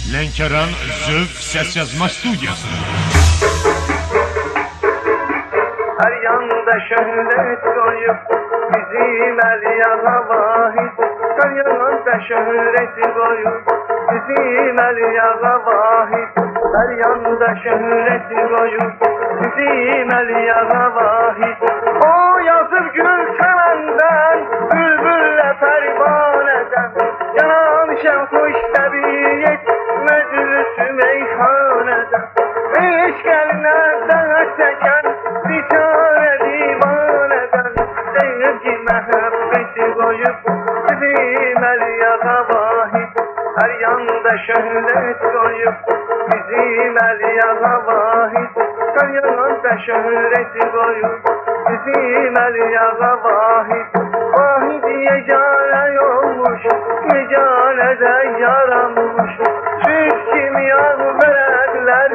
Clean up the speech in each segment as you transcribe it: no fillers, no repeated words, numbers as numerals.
Lənkəran Zövq Səs Yazma Studiyası. Her yanda şöhret koyup bizim Əliyağa vahid. Her yanda şöhret koyup bizim Əliyağa vahid. Her yanda şöhret koyup bizim Əliyağa vahid. O yazıp gül çəməndən, bülbülle pervaneden, yanan şəmkuş təbiyyət məclisi meyhaneden. Eşq əlinə dağ çəkən biçare divaneden, deyir ki məhəbbəti koyup bizim Əliyağa vahid. Her yanda şöhret koyup bizim Əliyağa vahid. Her yanda şöhret koyup bizim Əliyağa vahid. Vahid yegane olmuş, yegane de yaranmış. Süt kimi yağ verenler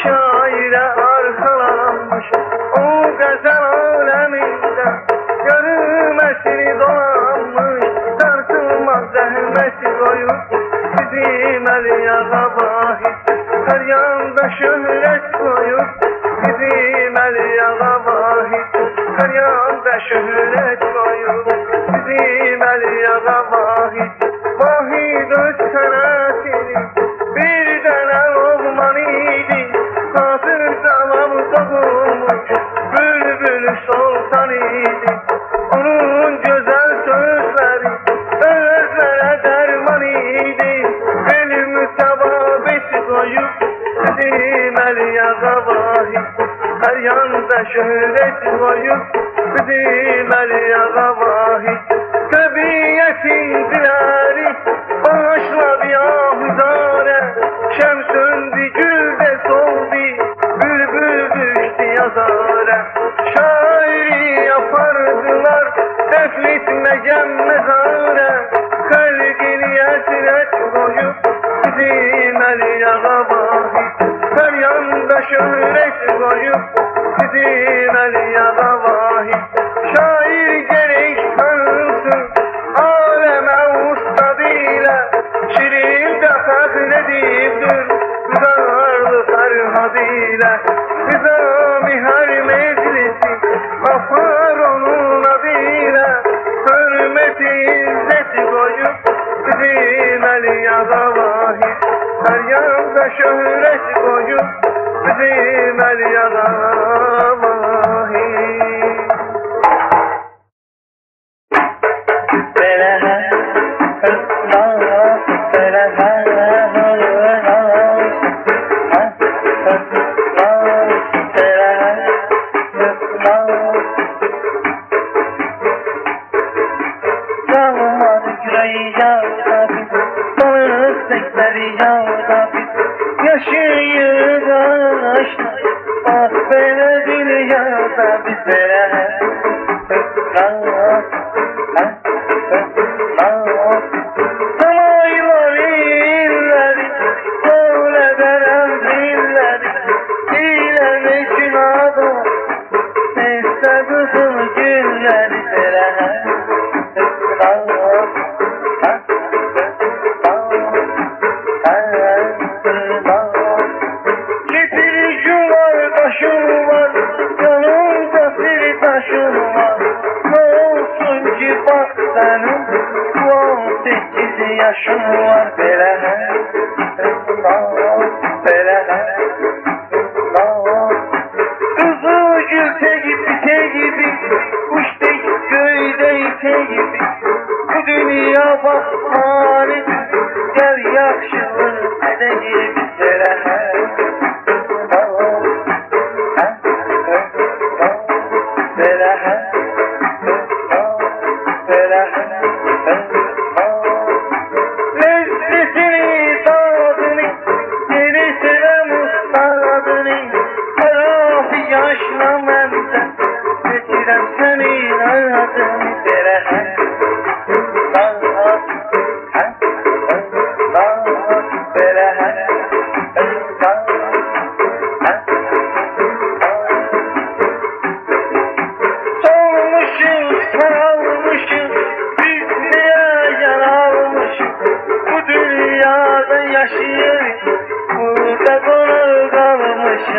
şaire arkalanmış. O gazel aleminde görülmesini dolanmış. Tartılmaz zahmeti koyup bizim Əliyağa vahid. Her yanda şöhret koyup bizim Əliyağa vahid. Her yanda şöhret koyup bizim Əliyağa vahid. Vahid öz sənətini bir dənə oğlan idi. Hazır zaman doğulmuş bülbül sultan idi. Onun güzel sözleri özlərə dərman idi. Elm təbabeti koyup bizim Əliyağa vahid. Her yanda şöhret koyup bizim Əliyağa vahid. Təbiyyətin diləri bağışladı ahuzare. Şəm söndü, gül de soldu, bülbül düştü yazara. Şairi yapardılar defletmegen mezara. Kalbini hasret koyup bizim Əliyağa vahid. Her yanda şöhret koyup bizim Əliyağa vahid. Şair gerek tanınsın aleme ustadıyla. Şirin de kadrediptir zarlı ferhadıyla. Nizami her meclisi afar onun adıyla. Hürmeti izzeti koyup bizim Əliyağa vahid. Her yanda şöhret koyup bizim Əliyağa vahid.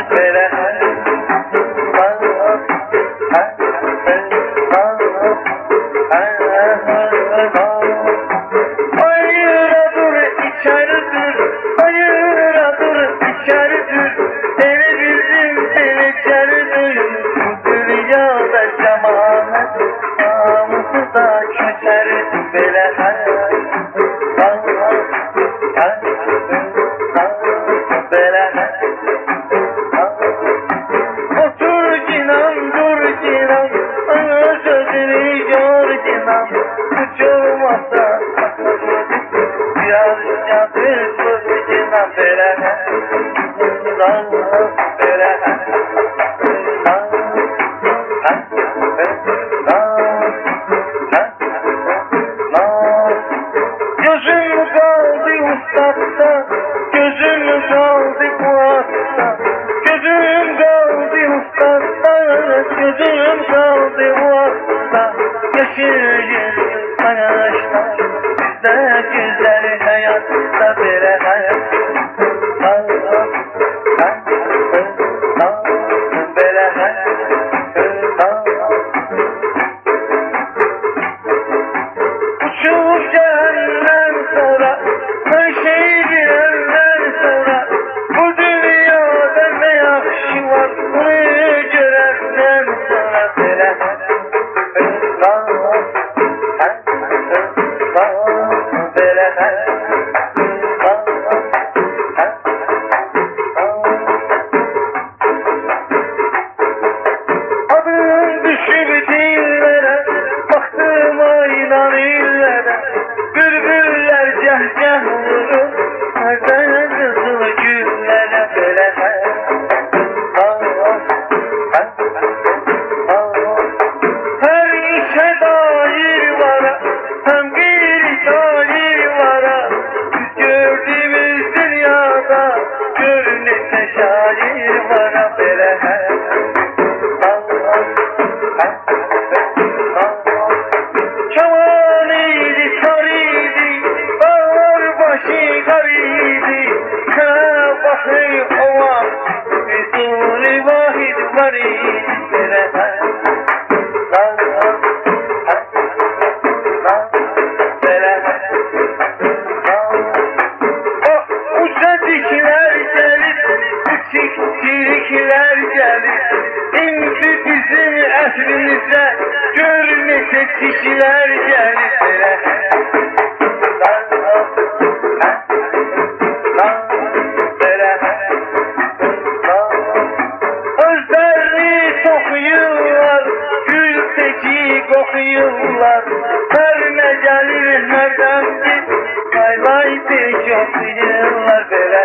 belə ayıradır içeridir, ayıradır içeridir, evi bizim beləcəlidir, bu dünyada cəmanət namusu da köçəridir belə otur cinan, dur cinan, ana sözünü gör cinan, hiç olmazsa biraz yadır söz cinan belə gözüm kaldı ustatta, gözüm kaldı kuatta, gözüm kaldı ustatta, gözüm kaldı kuatta, yaşayın arkadaşlar, bizde güzel hayatta böyle hayat. Böyle hayat. Uçup cehennem sonra, her şeyi bilenden sonra, bu dünyada ne yakşı var, bunu görenden sonra böyle adın düşüp dillere, baktım aynan illere, bülbüller cehceh vurur, nereden kızıl güllere böyle her işe dair vara, hem bir dair vara, biz gördüğümüz dünyada görünese şair vara böyle Çaman iyiydi, sarıydı, dağlar başı karıydı, kana bakı ova, Füzuli vahid varıydı böyle Uçadikler gelir, küçükçilikler gelir, indi bizim əhlimize, görmese kişiler gelir böyle özlerini tokuyurlar, gül teki kokuyurlar, verme gelir nereden bir kaylay pek yokuyurlar böyle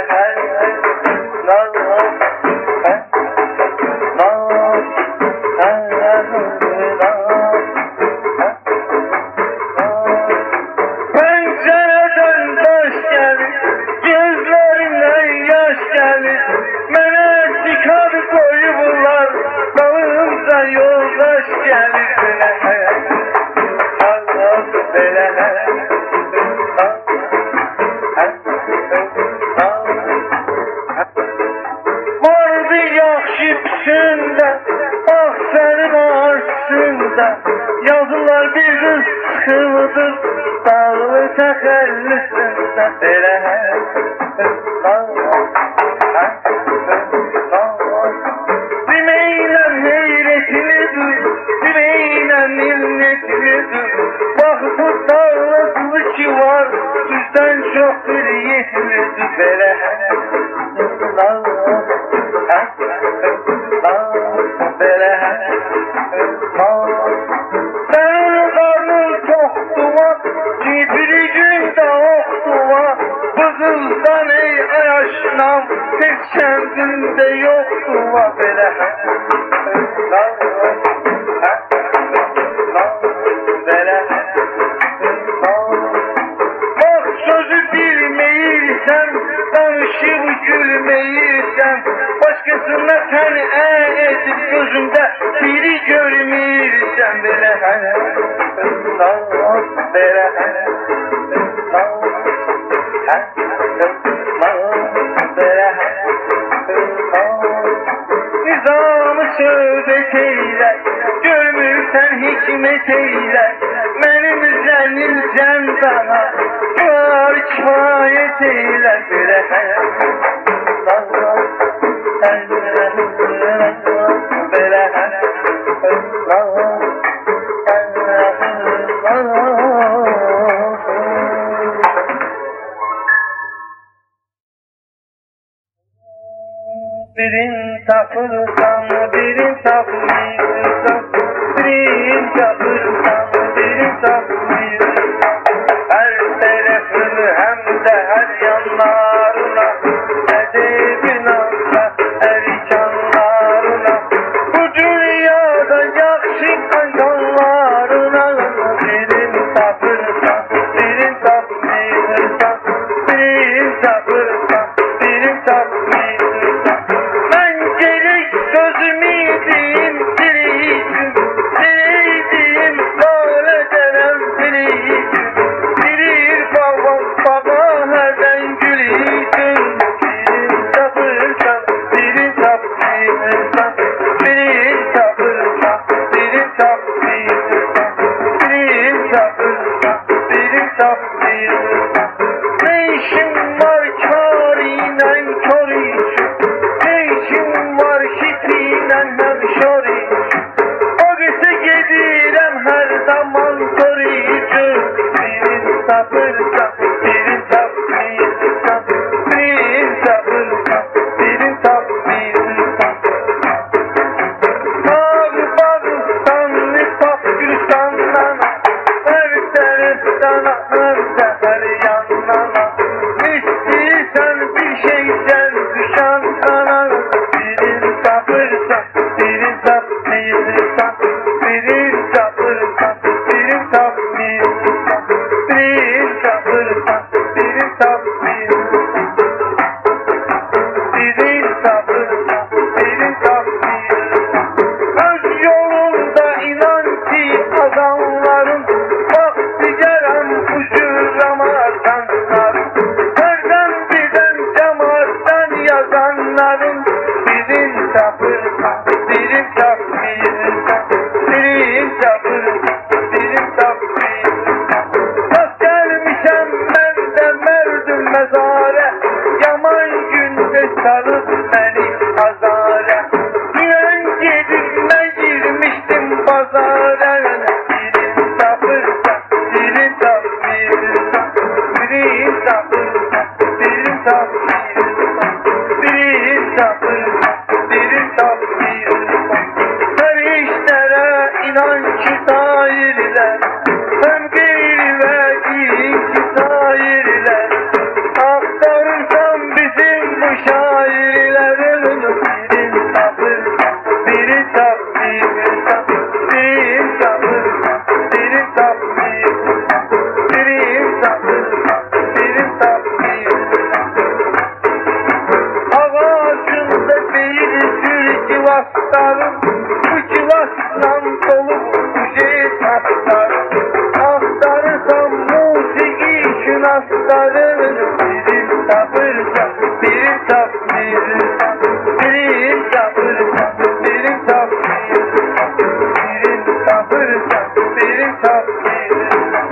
pencereden taş gelir, gözlerinden yaş gelir, mene çıkar koyular, dalımda yoldaş gelir böyle vardı yaxşı püsündə, ah sənin arsında, yazılar bir kız sıxılıdır, dağlı təxəllüsündə belə demeyle heyrətlidir, demeyle minnetlidir, bax bu dağlıqlı ki var, sizdən çox bir yetlidir belə senin karnın toktuva, cibri gün de oktuva, bu kızdan ey ayaşnam, tek kendinde yoktuva böyle bak sözü bilmeyirsen, danışıp gülmeyirsen, başkasına sen edip gözümde biri görmeyirsen böyle böyle kifayet eyler bile birin tapırsan, birin tapmıyorsan, birin tapırsan, birin tapmıyorsan, her tarafını hem de her yanlarına, edebin Allah her canlarına, bu dünyada yakşı kankanlarına, birin tapırsan, birin tapmıyorsan, birin tapırsan, birin tapmıyorsan, ne işim var kârinen körü, ne işim var şitinen hemşori, o gece gedirem her zaman körücü, birin tapırsa, birin tapmıyorsa, birin tapırsa, birin tapmıyorsa, Bağıstanlı pap Gülistan'dan, her taraftan her yanına, İstiyorsan bir şeysen düşen sana, birin tapırsa, birin tapmıyorsa, birin tapırsa, birin tapmıyorsa, birin tapırsa, birin tapmıyorsa, birin tapırsa, birin tapmıyorsa, öz yolunda inan ki adamların, vakti gelen uçuramazanların, nereden birden cemaattan yazanların, birin tapırsa, birin tapmıyorsa, birin tapırsa, birin tapmıyorsa, rast gelmişem ben de merdüm mezare, yaman günde sarıp beni azare, güven gidime girmiştim pazara, birin tapırsa, birin tapmıyorsa, birin tapırsa, birin tapmıyorsa, birin tapırsa, birin tapmıyorsa, her işlere inançlı dairler, hem geri ve iki dairler, aktarırsam bizim bu şairlerin, birin tapırsa, birin tapmıyorsa, birin tapırsa, birin tapmıyorsa, birin tapırsa, birin tapmıyorsa, ağacında değil sür civaslarım, bu civasla dolu kuşe tatlarım, aktarırsam musiki şunaslarım, birin tapırsa, birin tapmıyorsa, birin tapırsa, birin tapmıyorsa, birin tapırsa, birin tapmıyorsa,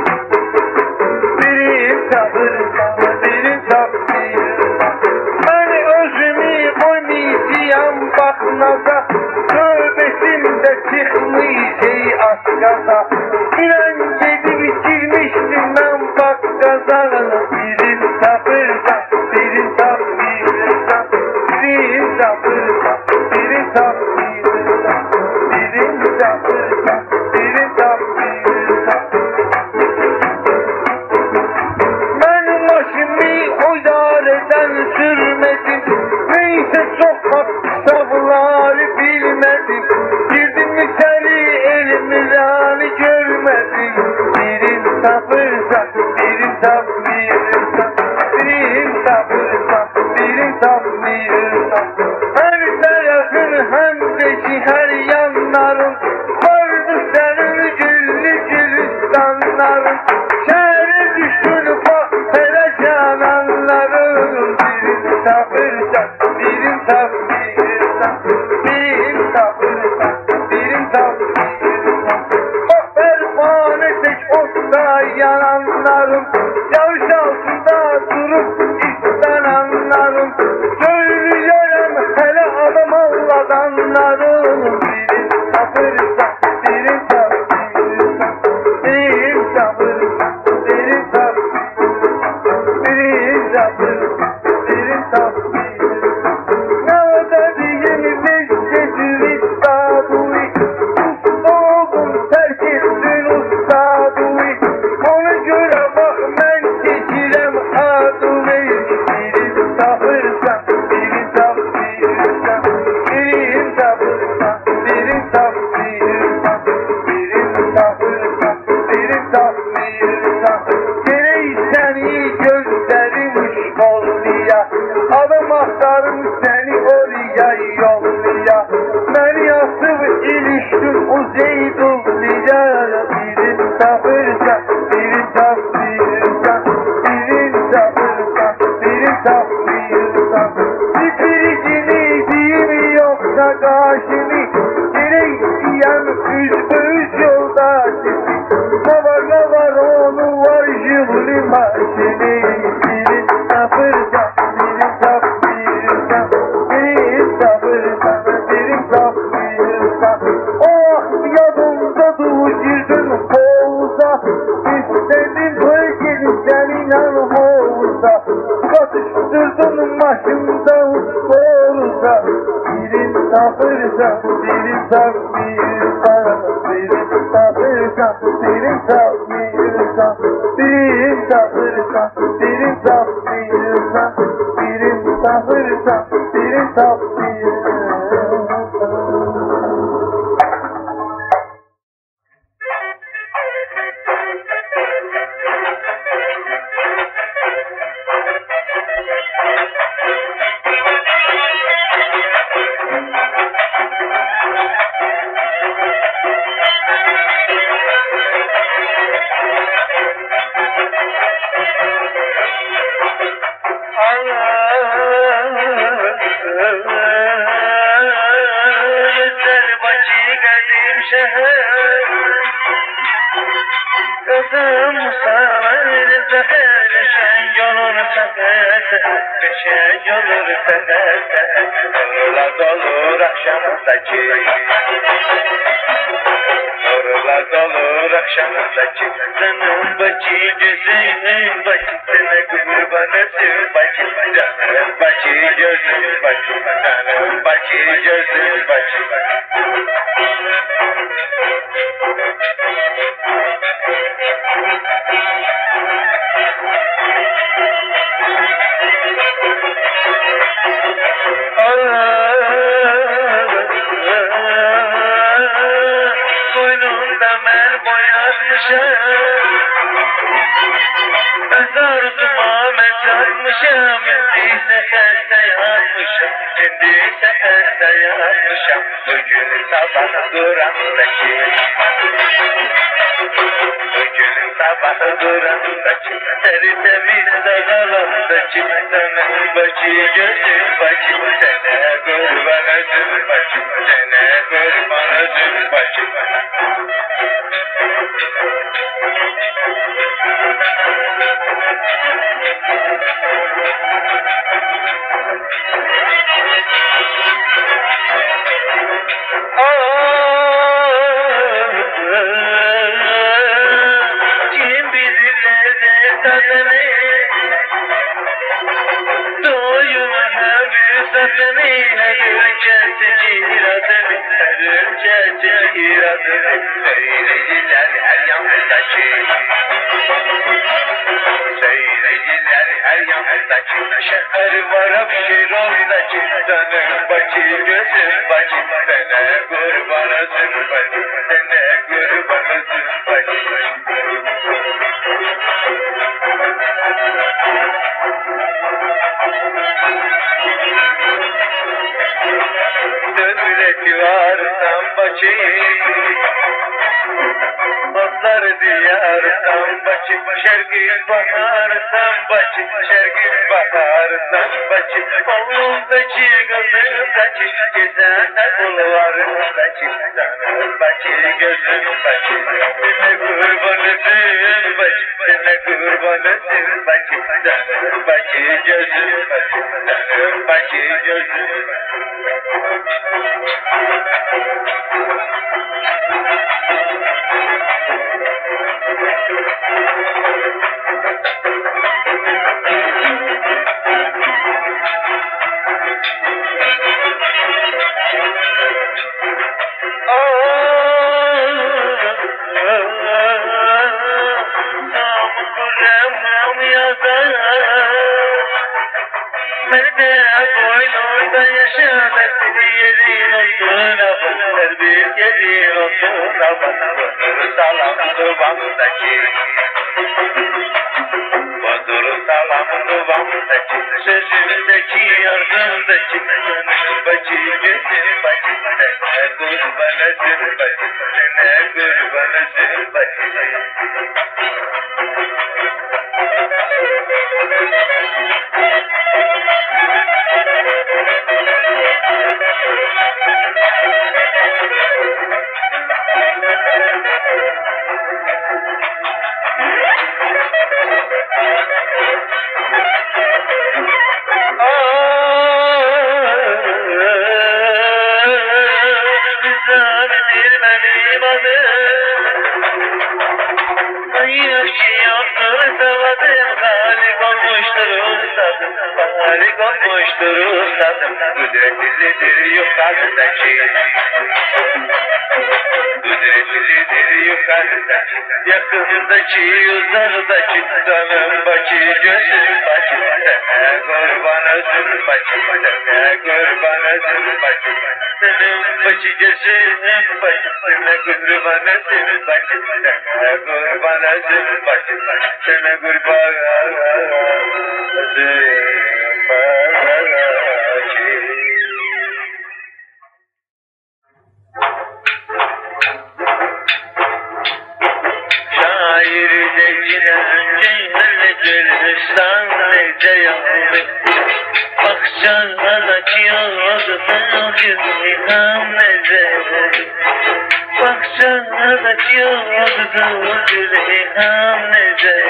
birin tapırsa, birin tapmıyorsa, ben özümü koymayacağım baknaza, tövbesimde çıkmayacağım askaza, İnan gedi bitirmiştim ben bak kazanı, birin tapırsa, birin tapmıyorsa, birin tapırsa, birin tapmıyorsa, birin tapırsa, birin tapmıyorsa, ben başımı o idareden sürmedim, neyse çok hafızavları bilmedim, girdim içeri elimizanı görmedim, birin tapırsa, birin tapmıyorsa, birin tapırsa, birin tapmıyorsa, her tarafın hem de her yanların, vardı senin güllü gülistanların, şehre düştün bak hele cananların, birin tapırsa, birin tapmıyorsa, birin tapırsa, birin tapmıyorsa, bak pervane tek olsa yananların, yağış altında narın birin tapırsan, birin tapırsan, birin tapırsan, birin tapırsan, birin tapırsan, birin tapırsan. Nerede diyeyim lezzeti ustaduy, usta oldum terk ettin ustaduy. Ona göre bak ben çekilem aduy. Birin tapırsan, birin tapırsan, birin tapırsan, birin tapırsan, birin tapırsan, birin tapırsan. Gerek seni gözlerin kolluya, adam aktarım seni oraya yolluya. Beni atıp ilişkin uzeydulluya. Birin tapırsan, birin tapırsan, birin tapırsan, birin tapırsan. Bitiricini değil yoksa karşını, gerek diyen üz yoldaşını. Ne var onu var jübli maşini. Birin tapırsan, birin tapırsan, birin tapırsan, birin tapırsan. Oh yadımda girdin havuza, istedin bölgeni senin havuza. Katıştırdın başımda usta. Birin tapırsan, birin tapırsan, birin tapırsan, birin tapırsan, birin tapırsan, birin tapırsan, birin tapırsan, birin tapırsan. Kızım sarı zehirleşen yolun seferde, beşen yolun seferde, nurla dolur akşamdaki. Nurla dolur akşamdaki, canım bacı, gözüm bacı, sana kurbanısın bacı, canım bacı, gözüm bacı, canım bacı, gözüm bacı. Koynunda mer boyatmışım, öz arzuma mezatmışım. Şimdi seferde yanmışım, şimdi seferde yanmışım. Bugün sabah durandaki, bugün sabah durandaki, teri temiz dağlarındaki, senin bacı gözün bacı, sene kurban özün bacı, sene kurban özün bacı. Kim bilir nerede tadını, doyuma hem safını, her ülke çekir adını, her ülke çekir adını. Söyleyiciler her yandaki, söyleyiciler her yandaki, şehir var Abşeron'daki, canım bacı, gözüm bacı, sana kurban olsun bacı, sana kurban olsun bacı. Dönületi varsam bacı, otlar diyarsam bacı, şergin baharsam bacı, şergin baharsam bacı. Oğlumdaki kızımdaki, gezende bulvarımdaki, canım bacı, gözüm bacı, sana kurban olsun bacı, sana kurban olsun bacı, canım bacı, gözüm bacı, canım bacı, gözüm bacı. Merde boynunda yaşa dertli yerin olsun aman bir yerin olsun aman Bodrum salam duvamdaki Bodrum salam duvamdaki Sözümdeki ardındaki Gönül bacı gözüm bacı Sene kurbanısın bacı Sene kurbanısın bacı Halik olmuştur ustadım Kudretlidir yukarıdaki Kudretlidir yukarıdaki Yakındaki uzardaki Canım bacı gözüm bacı Sene kurban özüm bacı Sene kurban özüm bacı Senin bacı gözüm bacı Sene kurban özüm bacı Sene kurban özüm bacı Sene kurban özüm Şair dediler ceylerle Gülistan nece yandı Bakçanadaki yolunu Gülistan nece Bakçanadaki yolunu Gülistan nece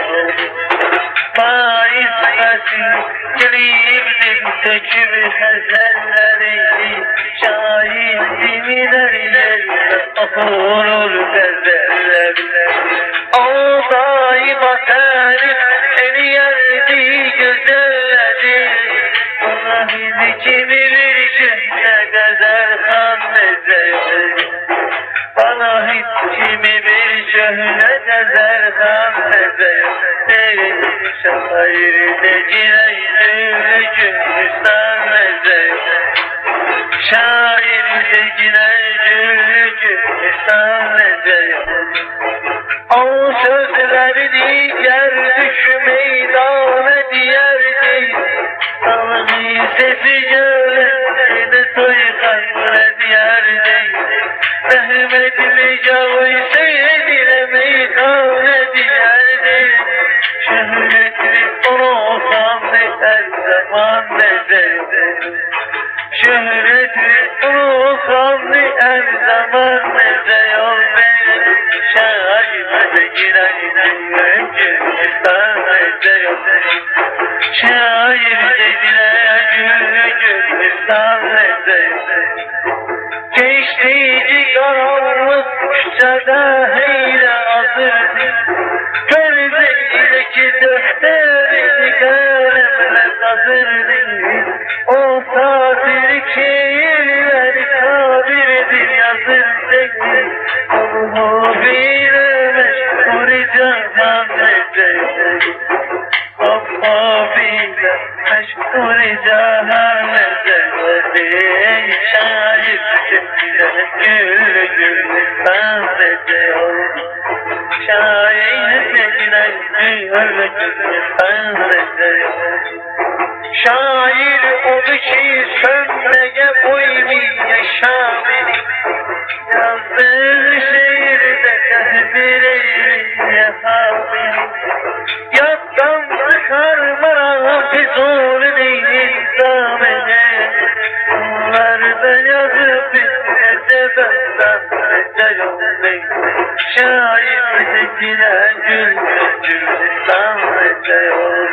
Faiz versin gelibdir tökür hezelleri Şahidimi derlerle okurur derlerler O daima terif seni yerdi güzelleri Ona bizi kimi bilir ne kadar kan mezeleri Bana hiç kimi bir şöhre gezer kan mezeleri Şair decineydi Gülistan mezeleri Şair decineydi Gülistan mezeleri O sözlerini yer düş meydana diyerdi Allah'ın sesi gölesine soykan diyerdi Mehmet'li Cavı seydine meydana diyerdi Şöhretli onu sandı her zaman nezerdi Şöhretli onu sandı her zaman nezerdi Yol benim şahide giren Gülistan nezerdi Şair dediler Gülistan nezerdi Geçtiği karanlık kuşçada heyle azırdı Gözlerindeki defterini kalemle kazırdı O saatilik şiirleri kabirdir yazırdı Onu bilemeş uğrayacağım nezerdi O bilemeş uğrayacağım nezerdi Şair dediler Gülistan nezerdi Şair dediler Gülistan nezerdi Şair oldu ki sönmeye uymuyor şamini Yazdığı şiirde tehbir eyle hamini Yattan çıkarmana fizul değil zamene Onlarda yazıp bitmese benden nece yok değil Şair dediler Gülistan nece yok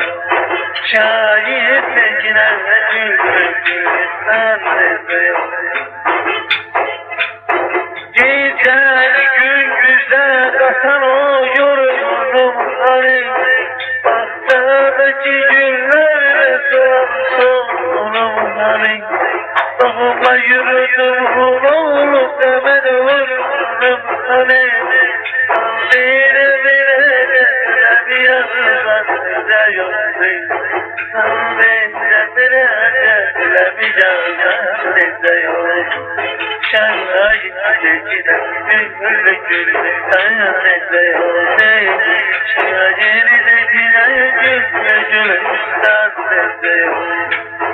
Şair dediler Gülistan nece yok Geceli gündüze katan o yorgunumları Bahtadaki günlerle sonumları Doğuma yürüdüm oğlum hemen vurdumları Bire bire de bir yandan da yok Bire bire canlı yok. Şahideciler güllü güllü tanrıda yok. Şahideciler güllü güllü tanrıda yok.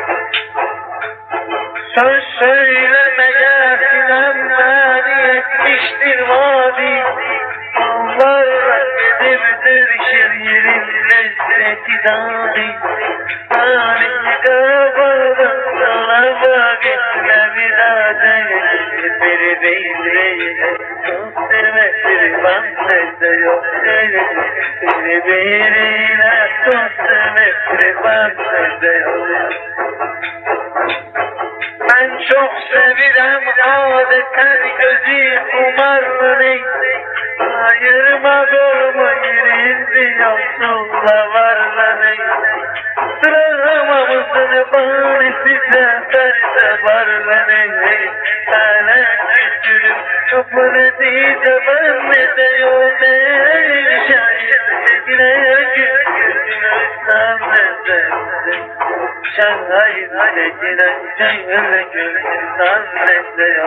Söz söylemeye sinanmani etmiştir vadi. Onlarla gidiptir şiirin lezzeti dadi. Harika bağdan dolaba gitme vidade. Bir beyreyle çok sevmedir bandede yok. Bir beyreyle çok sevmedir bandede yok. Ben çok sevirem adeten gözü umarlı. Ayırmak olmayır yoksulla varlanı. Sıramamızın banisi seferde varlanı. Sana küçülüp çöpürediğinde ben de yol değil. Şahitlikine gülgülünü sanmede. Şahitlikine gülgülünü sanmede.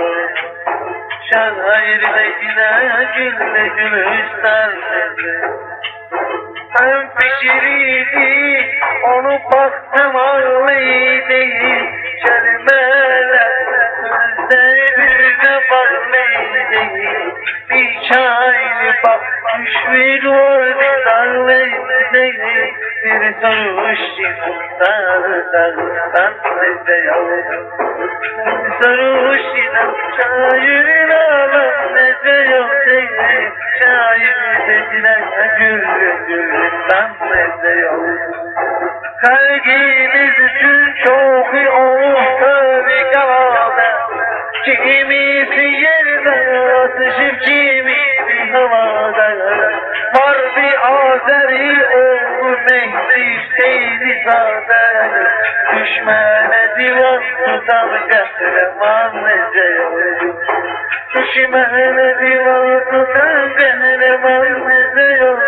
Şahitlikine gülgülünü sanmede. Ben pişiriydi, onu baktım ağlıydı. Kelimeler sözlerine bağlıydı. Bir çaylı bak düşmüyor bir darlıydı. Bir sarhoş çıkmışlardan neze yavrum. Sarhoş çayırın ağlam neze yavrum. Şairdekiler güllü güllü sanmede yok. Kalbimiz için çok iyi olsa bir kalada. Kimisi yerde atışıp kimisi havada. Var bir Azeri oğlu Mehdi Seydi Zade. Düşmene divan tutan kahraman nece yok. Düşmene divan tutan kahraman nece yok.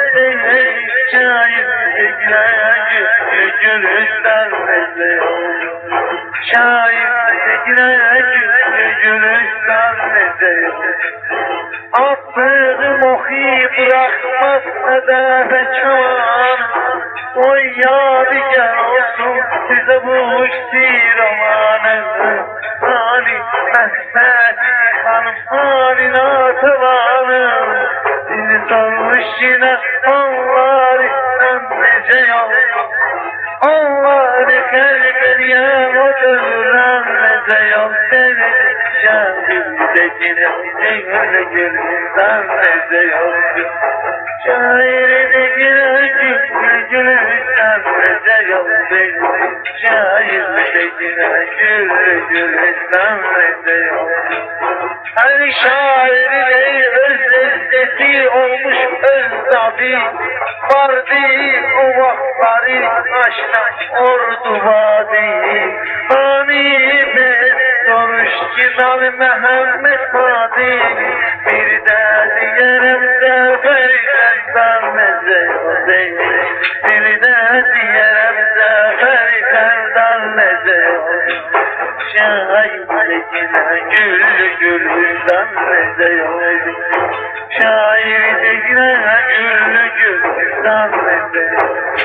Şair gülüşten nece yok. Şair gülüşten nece yok. Attığım ohi bırakmaz medafe çaman. O yadigar olsun size bu romanı. Hali Mehmeti hanım haline tavanım. Sizi sormuş yine Allah'ın nece yok. Allah'ın kalbine oturan nece yok. Şahirdekine gülü gülünden nece yok. Şahirdekine gülü gülünden nece yok. Şahirdekine gülü gülünden nece yok. Her şairine özlesi olmuş özdadı. Vardı o vakları aşna ordu vadi. Hani ben soruş Cinal Mehmet Fadi. Bir de diyerim zaferden meze o değil. Bir de diyerim zaferden meze o değil. Şahirdekine güllü gülünden meze o değil. Şahirdekine güllü gülünden meze o değil.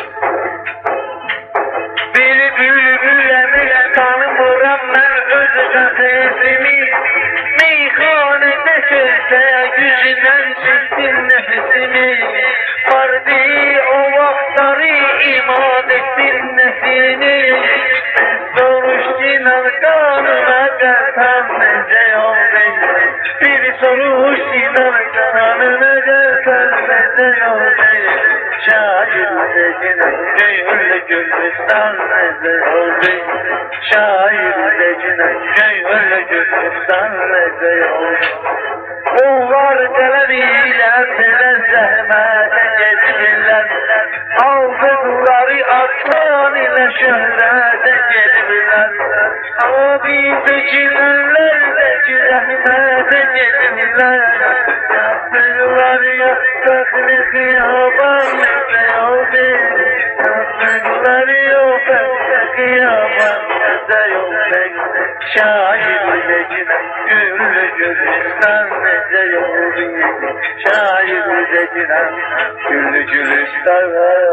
Bir bülbülemiş tanımıram ben öz kafesimi. Meyhanede sözde yüzünden çektim nefesimi. Vardı o vaktları iman ettim nefsini. Soruş Sinan kanına gelsen nece yol değil. Bir soruş Sinan kanına gelsen nece yol değil. Şahirdekine güllü gülüsten nece yol değil. Şahirdekine güllü gülüsten nece yol değil. Onlar geleniyle sene zahmete geçirler. Aldıkları aslan ile şöhrete gelirler. Abi seçilenlerdeki zahmete gelirler. Yaptıklar yaptıklı yaban nefse oldu. Yaptıklar yaptıklı yaban nefse oldu. şair Necine güllü gülistan nece yol yedi şair Necine güllü gülistan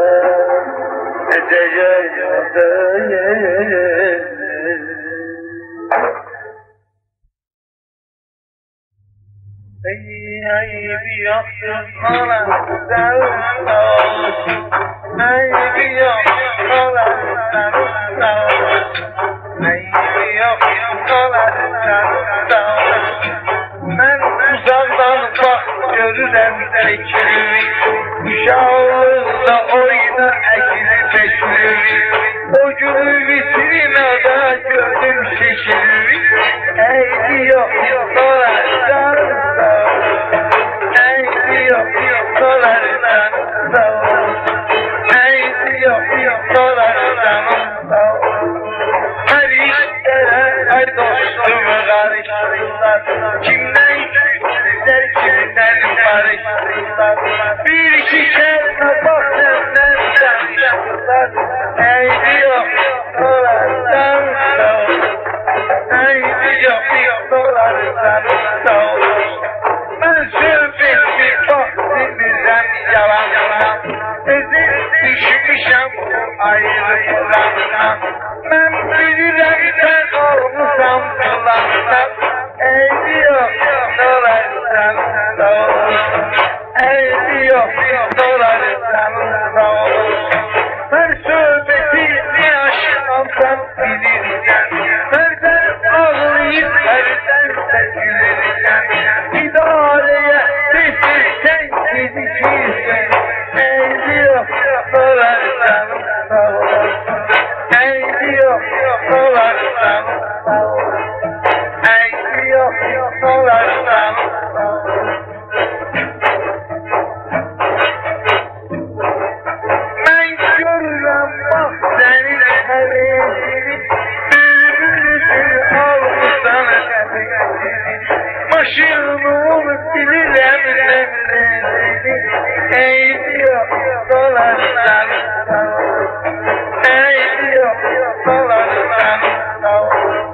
nece yol yedi. Ayıbı yoktur olan sağ olsun. Ayıbı yok olan sağ olsun. Ayıbı yok olan sağ olsun. Ben uzaktan bak görürüm çekilimi. Uşağımızda oyna ekili peşlimi. O günü vitrinada gördüm şekilimi. Ayıbı yok olan sağ olsun. Dolardan sağ ol. Haydi yok dolardan sağ ol. Her işlere her dostumu karıştırırlar. Kimden küçükler kimden barıştırırlar. Bir iki kelime bak senden danıştırırlar. Haydi yok dolardan sağ ol. Haydi yok dolardan sağ ol. Ben söhbetli vaktimizden yalanla ezip düşmüşem ayrılıklarına. Ben bilirem sen olmuşam kulağına. Eydi yok dolarsan sağ olsun. Eydi yok dolarsan sağ olsun. Ben söhbetini aşkımsan bilirsen. Herden ağlayıp herden de gülürsen. İdareye düşürsen gidişirsen. Eydi yok dolarsan sağ olsun. Eydi yok dolarsan sağ olsun. Eydi yok dolarsan sağ olsun. Ben görürüm bak senin hevesini. Bülbülsün almışsan hevesini. Başımı bilirem nemlerini. Eydi yok dolarsan sağ olsun. Eydi yok dolarsan sağ olsun.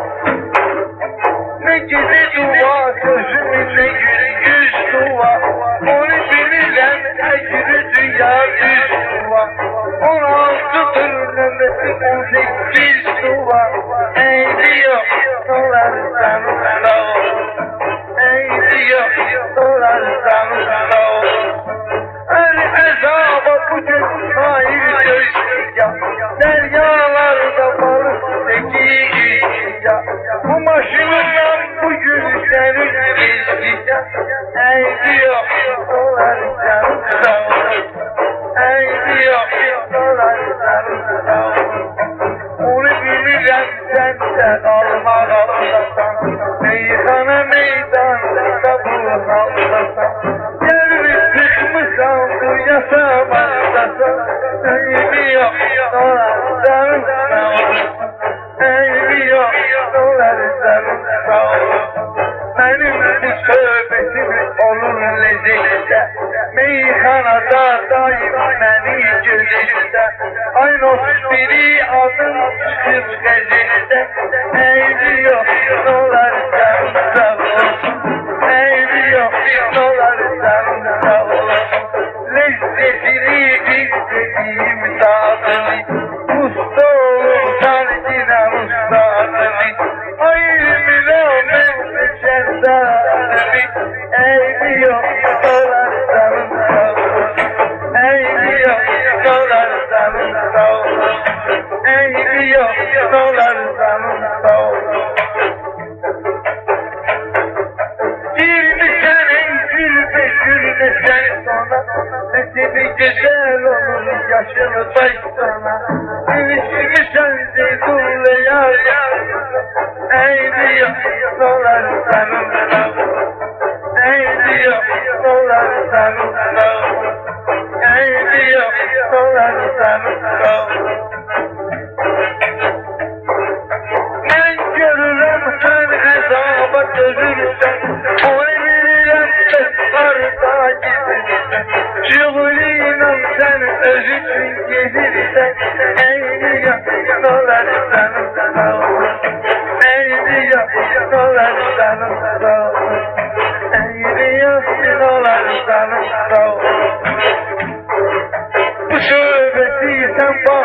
Ne gece dua sözümün ne gül yüz dua. Onu bilirem ecri dünya düz dua. 16'dır nöbeti 18 dua. Eydi yok dolarsan sağ olsun. Eydi yok dolarsan sağ olsun. Her ezaba bugün hayır göğsüya. Deryalarda balık tekiya. Bu başımdan bugün senin gezgiya. Eydi yok dolarsan sağ olsun. Eydi yok dolarsan sağ olsun. Onu bilirem senden alma kalmasan. Meyhana meydanda bu haldasan. Gelmiş sıkmışsan duyasamasasan. Eydi yok dolarsan sağ olsun. Eydi yok dolarsan sağ olsun. Benim bu söhbetim olur lezzette. Meyhanada daim beni gözette. Aynos biri adım çıkıp gazette. Eydi yok dolarsan sağ olsun. Eydi yok dolarsan sağ olsun. Lezzetini istediğim tadını. Usta olur tarihine ustadını. Hayır bilemem şerzadını. Eydi yok dolarsan sağ olsun. Eydi yok dolarsan sağ olsun. Eydi yok dolarsan sağ olsun. 20 sene gülmesen sonra. Sesimi güzel olur yaşını başsana. Gülüşümü sensin dur ya. Eydi yok dolarsan sağ olsun. Eydi yok dolarsan sağ olsun. Eydi yok dolarsan sağ olsun. Ben görürüm sen hesaba gözürsen. O emirem fesfarda gizirsen. Şuğuluyla sen özüsün gezirsen. Eydi yok dolarsan sağ olsun.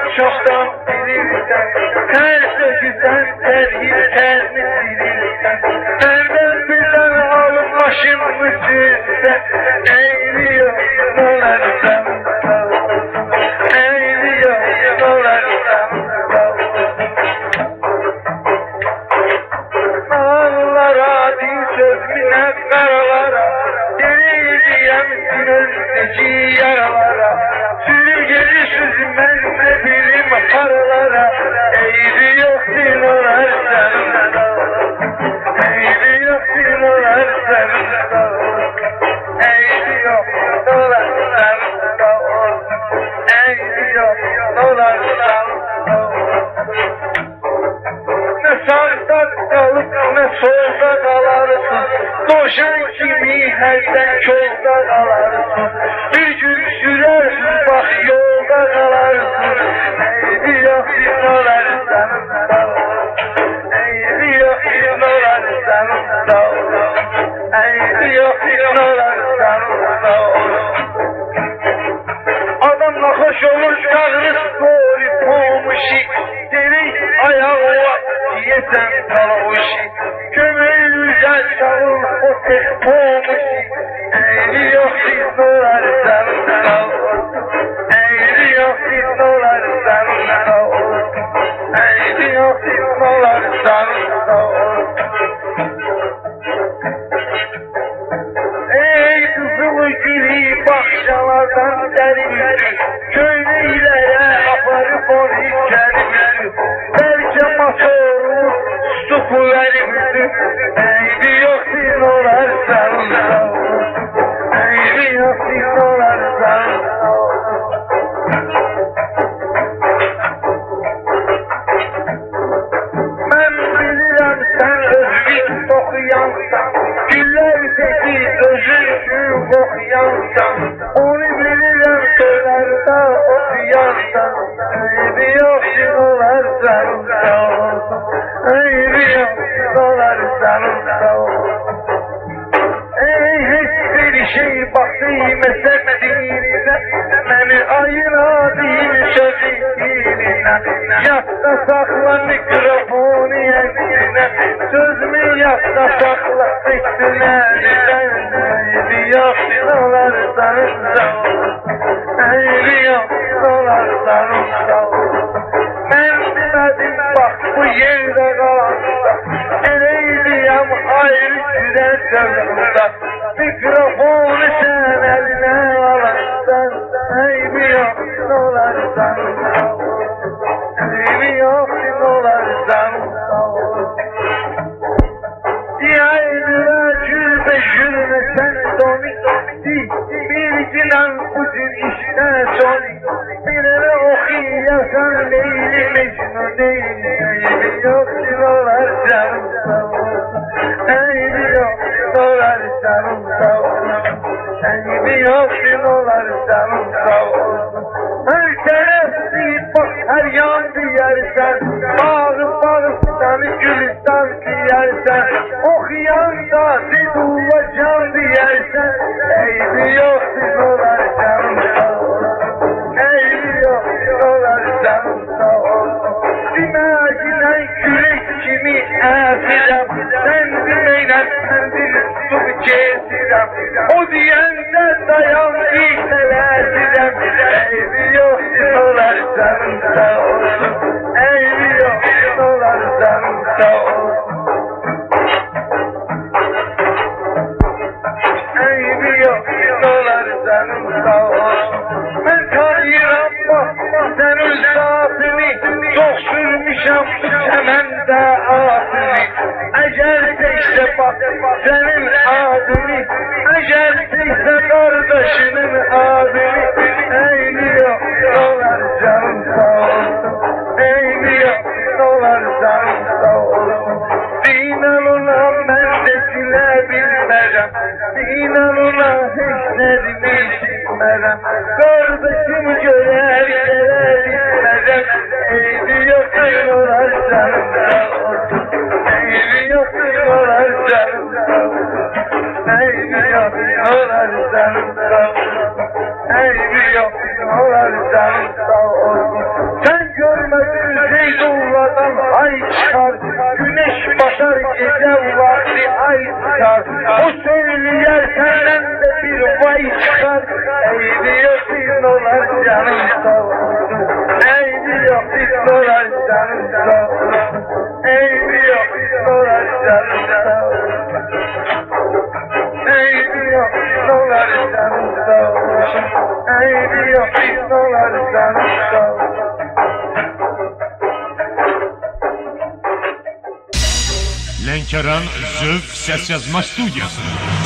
çoktan bilirsen, her söküsen terhiplerini bilirsen, nereden birden alıp başımı süzsen, eğiliyor dolarsan, eğiliyor dolarsan. Ağlara din söz minnet karalara, deneyeceğim önündeki yaralara, sürgeli süzmez ne bilim paralara, eğri yok dinolar sarımda, eğri yok dinolar sarımda, eğri yok dolar sarımda, eğri yok dolar sarımda. Ne sağda kalıp ne solda kalarsın, koşan kimi herden çolda kalarsın, bir gün sürersin bak yolda kalarsın, eğri yok dinolarsan, eğri yok dinolarsan, eğri yok dinolarsan. Adamla hoş olur çağırır doğru pomuşi, seni ayağa yesen kalavuşi, kömürlüce çağır o tek pomuşi, eğri yok dinolarsan, eğri yok dinolarsan, eğri yok dinolarsan. Ey kızıl gülü bahçalardan derimizi, köylülere aparıp onu içerimizi, belki motorumuz stukuverimizi, eğri yok dinolar sarımda, eğri yok dinolar sarımda. Ben bilirim sen özgün dokuyansan, güller peki özünsün okuyansan, onu bilirim soylarda okuyansan, eğri yok dinolar sarımda, eğri yok dinolar sarımda. Ey hiçbir şey bakıymesek dinine, beni ayına değil sözüne, yakta sakla mikrofonu eline, söz mü yakta sakla üstüne sen, eğri yok dinolar sarımda, eğri yok dinolar sarımda. Ben demedim bak bu yerde kalanda, ereyliyem ayrı güzel sevdamda, mikrofonu sen eline alansan, eğri yok dinolar sarımda, eğri yok dinolar sarımda. Yaylığa cürbe jürme sen doni, bir cinan ucun işte soni, birine okuyasan Leyli Mecnun değil, eğri yok dinolar sarımda, eğri yok dinolar sarımda, eğri yok dinolar sarımda. Her taraf değil bak her yan diyersen, Bağıstan'ı Gülistan diyersen, okuyan da Sedullah diyersen, eğri yok dinolar sarımda, eğri yok dinolar sarımda. Dimağına kürek kimi afirem, sen dimeyle kendin tutup kesirem, o diyenden dayan ilselerdirem, eğri yok dinolar sarımda, eğri yok dinolar sarımda, eğri yok dinolar sarımda. Ben tanıyorum bak sen ülsafini, çok sürmüşem semende adını, ecelseyse bak senin adını, ecelseyse kardeşinin adını, eğri yok dinolar sarımda, eğri yok dinolar sarımda. Dinan ulan ben de silebilmem, dinan ulan hiçlerimi silmem, kardeşim görer gelebilmem, eğri yok dinolar sarımda, eğri yok dinolar sarımda, eğri yok dinolar sarımda, eğri yok dinolar sarımda. Sen bakar gece vakti ay çıkar. O söyleyer senden de bir vay çıkar. Eğiliyorsun olar canım sağ olsun. Eğiliyorsun olar canım sağ olsun. Eğiliyorsun olar canım sağ olsun. Eğiliyorsun olar canım sağ olsun. Eğiliyorsun olar canım sağ olsun. Lənkəran Zövq Səs Yazma Studiyası.